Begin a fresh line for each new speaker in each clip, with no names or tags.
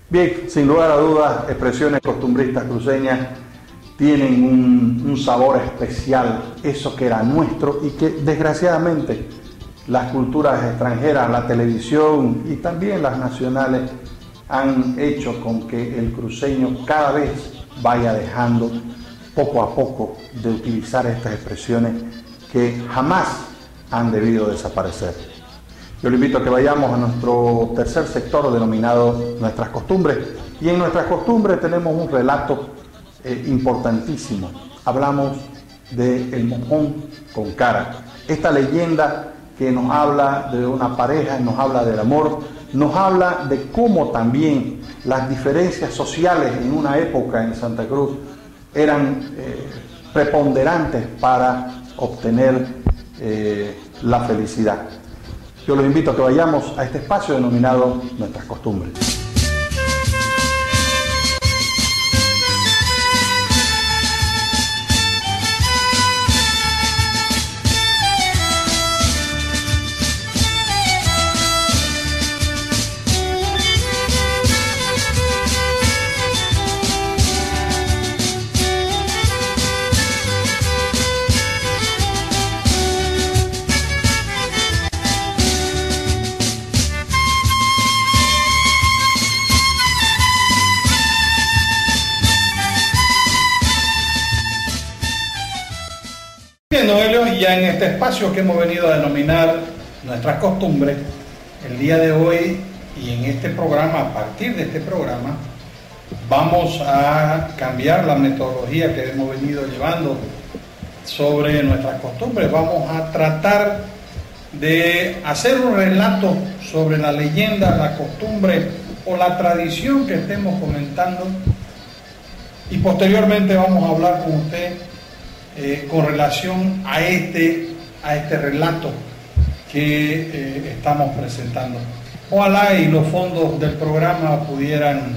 Bien, sin lugar a dudas, expresiones costumbristas cruceñas tienen un sabor especial, eso que era nuestro y que desgraciadamente las culturas extranjeras, la televisión y también las nacionales han hecho con que el cruceño cada vez vaya dejando poco a poco de utilizar estas expresiones que jamás han debido desaparecer. Yo le invito a que vayamos a nuestro tercer sector denominado Nuestras Costumbres, y en Nuestras Costumbres tenemos un relato importantísimo. Hablamos del mojón con cara, esta leyenda que nos habla de una pareja, nos habla del amor, nos habla de cómo también las diferencias sociales en una época en Santa Cruz eran preponderantes para obtener la felicidad. Yo los invito a que vayamos a este espacio denominado Nuestras Costumbres. Ya en este espacio que hemos venido a denominar Nuestras Costumbres, el día de hoy y en este programa, a partir de este programa, vamos a cambiar la metodología que hemos venido llevando sobre nuestras costumbres. Vamos a tratar de hacer un relato sobre la leyenda, la costumbre o la tradición que estemos comentando, y posteriormente vamos a hablar con usted con relación a este relato que estamos presentando. Ojalá y los fondos del programa pudieran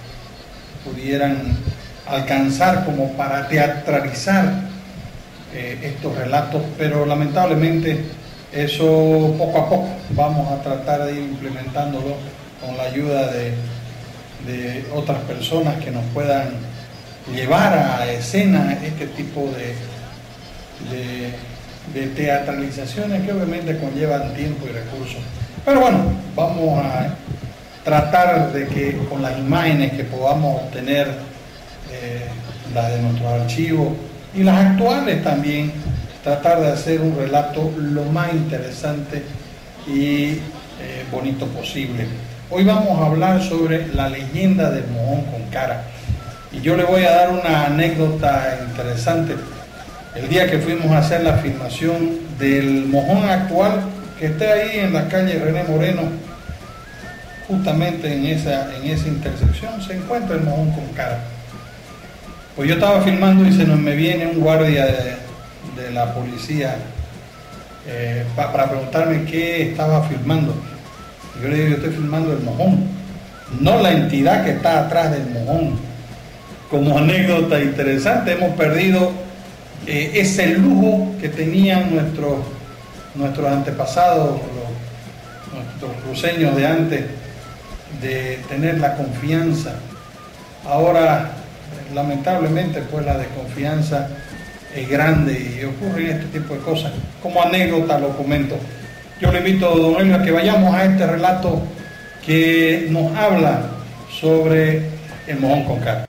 alcanzar como para teatralizar estos relatos, pero lamentablemente eso poco a poco vamos a tratar de ir implementándolo con la ayuda de otras personas que nos puedan llevar a escena este tipo de teatralizaciones que obviamente conllevan tiempo y recursos. Pero bueno, vamos a tratar de que con las imágenes que podamos obtener, las de nuestros archivos y las actuales también, tratar de hacer un relato lo más interesante y bonito posible. Hoy vamos a hablar sobre la leyenda del mojón con cara. Y yo le voy a dar una anécdota interesante. El día que fuimos a hacer la filmación del mojón actual, que está ahí en la calle René Moreno, justamente en esa intersección se encuentra el mojón con cara. Pues yo estaba filmando y me viene un guardia de la policía para preguntarme qué estaba filmando. Yo le digo, yo estoy filmando el mojón, no la entidad que está atrás del mojón. Como anécdota interesante, hemos perdido ese lujo que tenían nuestros antepasados, nuestros cruceños de antes, de tener la confianza. Ahora, lamentablemente, pues la desconfianza es grande y ocurren este tipo de cosas. Como anécdota lo comento. Yo le invito a don Elio a que vayamos a este relato que nos habla sobre el mojón con cara.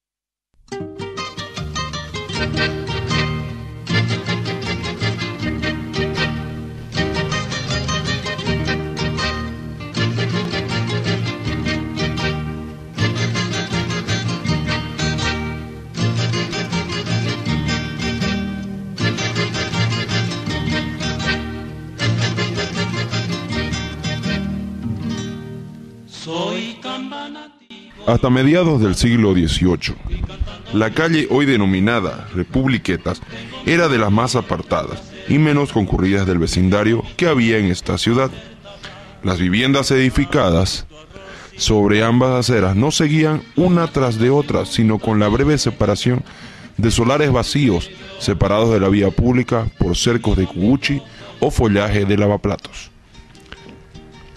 Hasta mediados del siglo XVIII, la calle hoy denominada Republiquetas era de las más apartadas y menos concurridas del vecindario que había en esta ciudad. Las viviendas edificadas sobre ambas aceras no seguían una tras de otra, sino con la breve separación de solares vacíos separados de la vía pública por cercos de cubuchi o follaje de lavaplatos.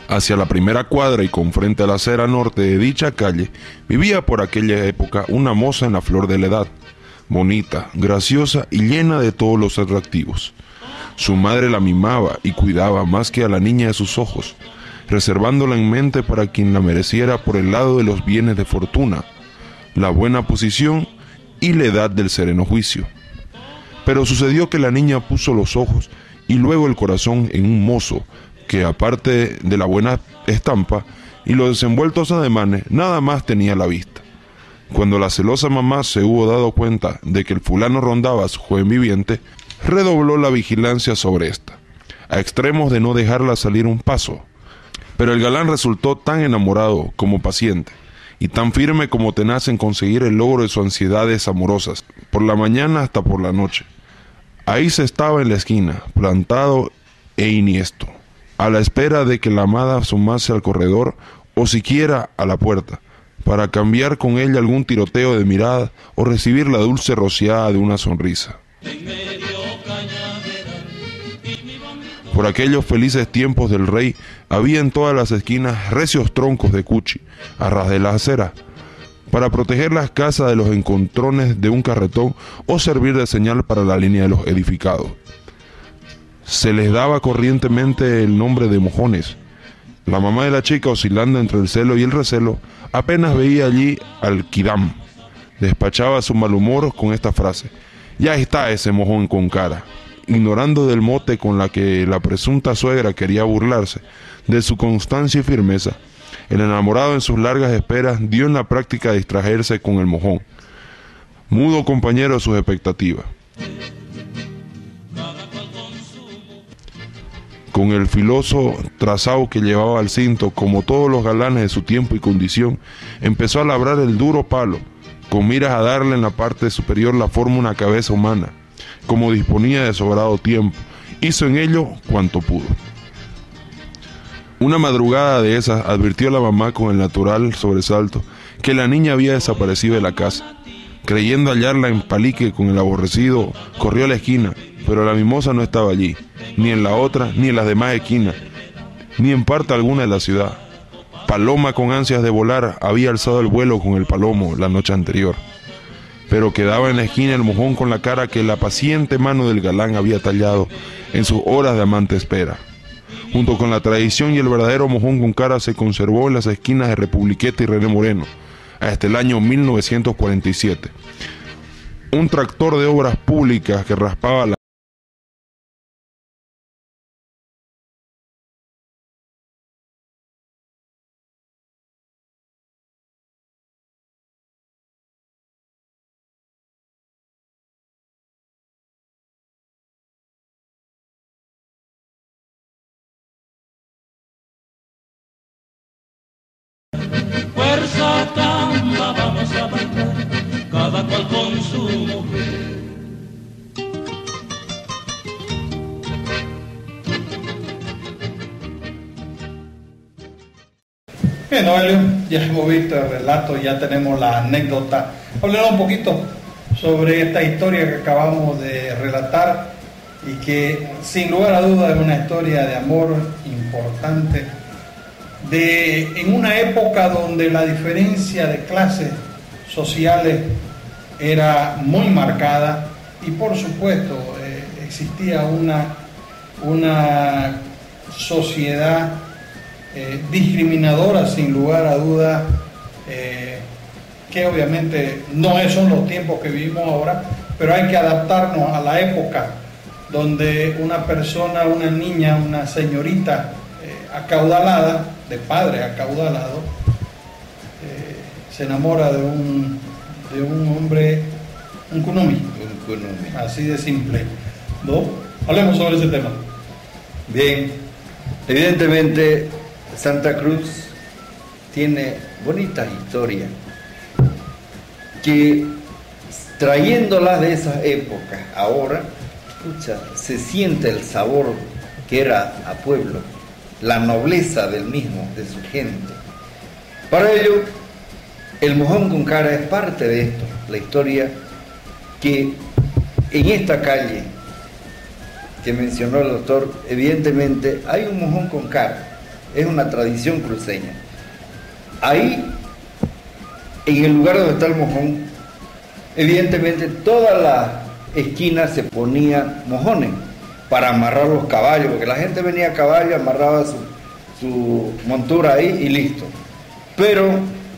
Hacia la primera cuadra y con frente a la acera norte de dicha calle, vivía por aquella época una moza en la flor de la edad, bonita, graciosa y llena de todos los atractivos. Su madre la mimaba y cuidaba más que a la niña de sus ojos, reservándola en mente para quien la mereciera por el lado de los bienes de fortuna, la buena posición y la edad del sereno juicio. Pero sucedió que la niña puso los ojos y luego el corazón en un mozo que, aparte de la buena estampa y los desenvueltos ademanes, nada más tenía a la vista. Cuando la celosa mamá se hubo dado cuenta de que el fulano rondaba a su joven viviente, redobló la vigilancia sobre esta, a extremos de no dejarla salir un paso. Pero el galán resultó tan enamorado como paciente, y tan firme como tenaz en conseguir el logro de sus ansiedades amorosas, por la mañana hasta por la noche. Ahí se estaba en la esquina, plantado e iniesto, a la espera de que la amada asomase al corredor o siquiera a la puerta, para cambiar con ella algún tiroteo de mirada o recibir la dulce rociada de una sonrisa. Por aquellos felices tiempos del rey, había en todas las esquinas recios troncos de cuchi, a ras de la acera, para proteger las casas de los encontrones de un carretón o servir de señal para la línea de los edificados. Se les daba corrientemente el nombre de mojones. La mamá de la chica, oscilando entre el celo y el recelo, apenas veía allí al quidam. Despachaba su mal humor con esta frase: «Ya está ese mojón con cara», ignorando del mote con la que la presunta suegra quería burlarse de su constancia y firmeza. El enamorado en sus largas esperas dio en la práctica de distraerse con el mojón, mudo compañero de sus expectativas. Con el filoso trazado que llevaba al cinto, como todos los galanes de su tiempo y condición, empezó a labrar el duro palo, con miras a darle en la parte superior la forma de una cabeza humana. Como disponía de sobrado tiempo, hizo en ello cuanto pudo. Una madrugada de esas advirtió a la mamá con el natural sobresalto que la niña había desaparecido de la casa. Creyendo hallarla en palique con el aborrecido, corrió a la esquina, pero la mimosa no estaba allí, ni en la otra, ni en las demás esquinas, ni en parte alguna de la ciudad. Paloma, con ansias de volar, había alzado el vuelo con el palomo la noche anterior, pero quedaba en la esquina el mojón con la cara que la paciente mano del galán había tallado en sus horas de amante espera. Junto con la tradición y el verdadero mojón con cara se conservó en las esquinas de Republiqueta y René Moreno, hasta el año 1947. Un tractor de obras públicas que raspaba la
fuerza tamba, vamos a bailar, cada cual con su mujer.
Bien, Noelio, ya hemos visto el relato, ya tenemos la anécdota. Hablemos un poquito sobre esta historia que acabamos de relatar y que sin lugar a dudas es una historia de amor importante, en una época donde la diferencia de clases sociales era muy marcada y por supuesto existía una sociedad discriminadora sin lugar a dudas, que obviamente no son los tiempos que vivimos ahora, pero hay que adaptarnos a la época donde una persona, una niña, una señorita acaudalada, de padre acaudalado, se enamora de un hombre, un kunumi, así de simple, ¿no? Hablemos sobre ese tema.
Bien, evidentemente Santa Cruz tiene bonitas historias que, trayéndolas de esas épocas ahora, escucha, se siente el sabor que era a pueblo, la nobleza del mismo, de su gente. Para ello, el mojón con cara es parte de esto, la historia que en esta calle que mencionó el doctor, evidentemente hay un mojón con cara. es una tradición cruceña. Ahí, en el lugar donde está el mojón, evidentemente todas las esquinas se ponían mojones para amarrar los caballos, porque la gente venía a caballo, amarraba su montura ahí y listo. Pero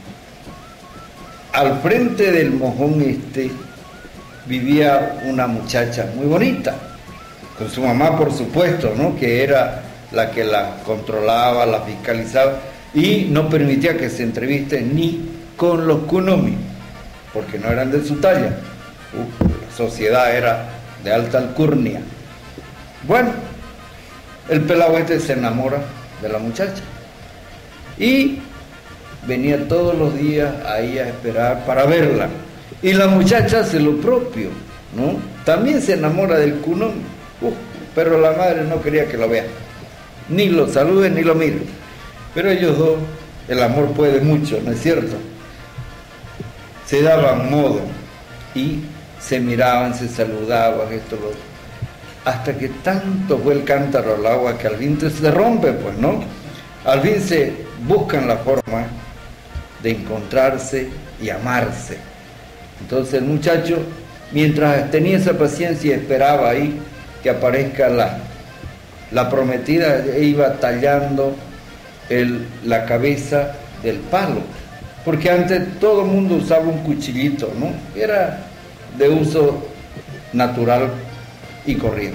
al frente del mojón vivía una muchacha muy bonita, con su mamá por supuesto, ¿no? Que era la que la controlaba, la fiscalizaba y no permitía que se entreviste ni con los kunomi, porque no eran de su talla. La sociedad era de alta alcurnia. Bueno, el pelado se enamora de la muchacha y venía todos los días ahí a esperar para verla. Y la muchacha hace lo propio, ¿no? También se enamora del kunomi, pero la madre no quería que lo vea, ni lo salude ni lo mire. Pero ellos dos, el amor puede mucho, ¿no es cierto? Se daban modo y se miraban, se saludaban, esto, lo otro. Hasta que tanto fue el cántaro al agua que al fin se rompe, pues, ¿no? Al fin se buscan la forma de encontrarse y amarse. Entonces el muchacho, mientras tenía esa paciencia y esperaba ahí que aparezca la prometida, iba tallando la cabeza del palo, porque antes todo el mundo usaba un cuchillito, ¿no? Era de uso natural y corriente.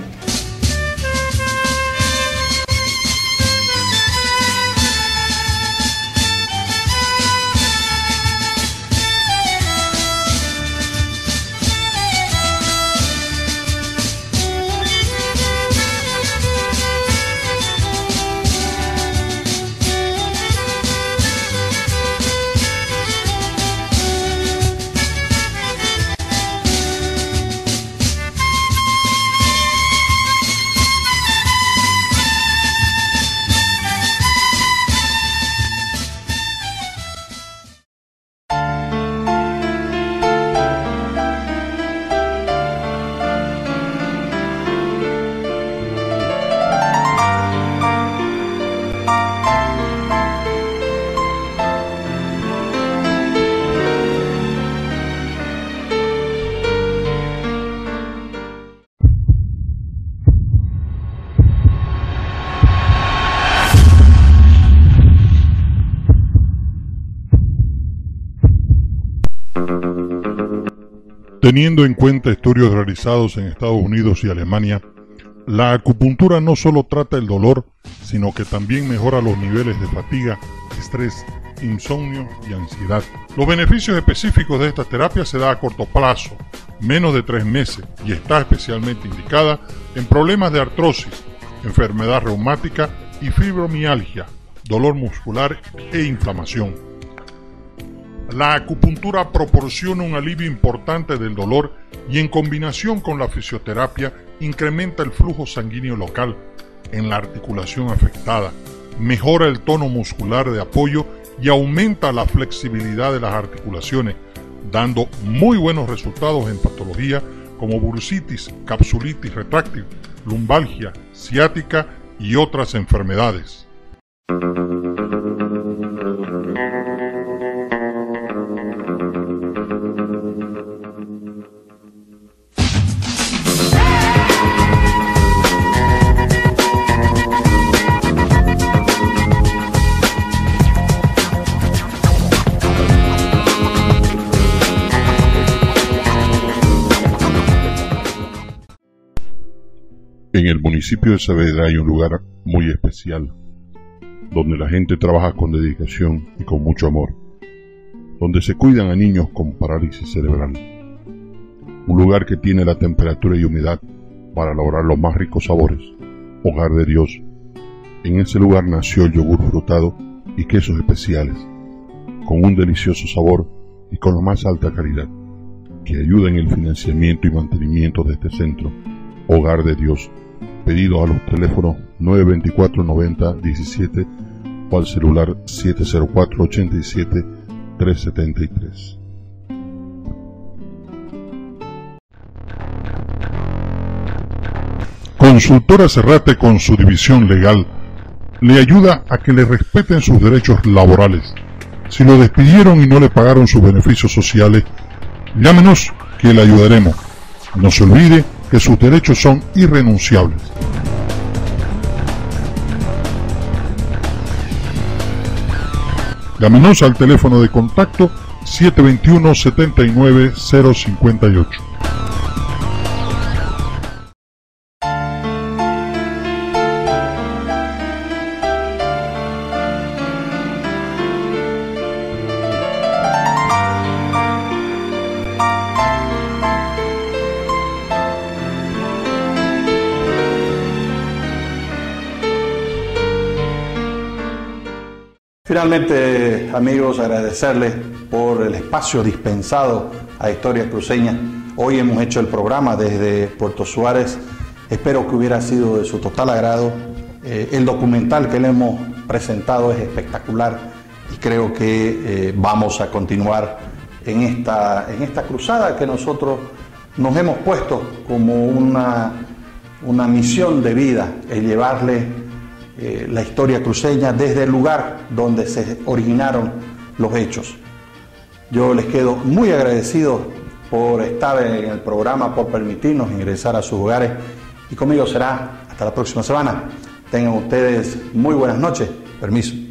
Teniendo en cuenta estudios realizados en Estados Unidos y Alemania, la acupuntura no solo trata el dolor, sino que también mejora los niveles de fatiga, estrés, insomnio y ansiedad. Los beneficios específicos de esta terapia se da a corto plazo, menos de 3 meses, y está especialmente indicada en problemas de artrosis, enfermedad reumática y fibromialgia, dolor muscular e inflamación. La acupuntura proporciona un alivio importante del dolor y en combinación con la fisioterapia incrementa el flujo sanguíneo local en la articulación afectada, mejora el tono muscular de apoyo y aumenta la flexibilidad de las articulaciones, dando muy buenos resultados en patología como bursitis, capsulitis retráctil, lumbalgia, ciática y otras enfermedades. En el municipio de Saavedra hay un lugar muy especial, donde la gente trabaja con dedicación y con mucho amor, donde se cuidan a niños con parálisis cerebral. Un lugar que tiene la temperatura y humedad para lograr los más ricos sabores, Hogar de Dios. En ese lugar nació el yogur frutado y quesos especiales, con un delicioso sabor y con la más alta calidad, que ayuda en el financiamiento y mantenimiento de este centro, Hogar de Dios. Pedido a los teléfonos 924-90-17 o al celular 704-87-373. Consultora Serrate, con su división legal, le ayuda a que le respeten sus derechos laborales. Si lo despidieron y no le pagaron sus beneficios sociales, llámenos que le ayudaremos. No se olvide que sus derechos son irrenunciables. Llámenos al teléfono de contacto 721-79-058.
Finalmente, amigos, agradecerles por el espacio dispensado a Historia Cruceña. Hoy hemos hecho el programa desde Puerto Suárez. Espero que hubiera sido de su total agrado. El documental que le hemos presentado es espectacular y creo que vamos a continuar en esta cruzada que nosotros nos hemos puesto como una misión de vida, el llevarle la historia cruceña desde el lugar donde se originaron los hechos. Yo les quedo muy agradecido por estar en el programa, por permitirnos ingresar a sus hogares, y conmigo será hasta la próxima semana. Tengan ustedes muy buenas noches. Permiso.